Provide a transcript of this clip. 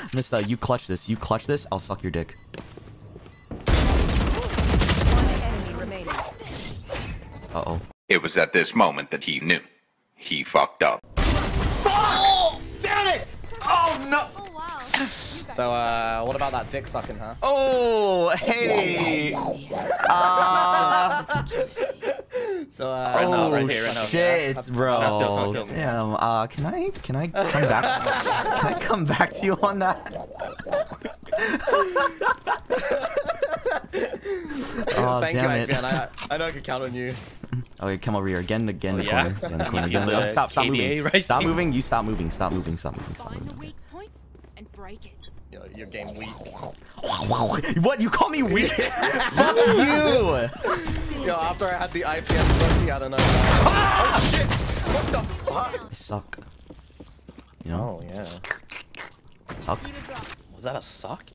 Mista, you clutch this. You clutch this, I'll suck your dick. One enemy remaining. Uh-oh. It was at this moment that he knew. He fucked up. Oh, damn it! Oh no! Oh wow. So, what about that dick sucking, huh? Oh, hey! So, Oh, right here, right now. shit, bro. Stand still. Damn, can I come back? Can I come back to you on that? Oh, Thank damn you, it. man. I know I can count on you. Okay, come over here. Again, in the corner. Yeah? Again, in the corner. You Again. feel the Stop KDA moving. rising? Stop moving. You stop moving. Stop moving. Stop moving. Find the weak point and break it. Your game weak. What? You call me weak? Fuck you! Yo, after I had the IPS rookie, I don't know. Oh shit! What the fuck? I suck. You know? Oh yeah. Suck. Was that a suck?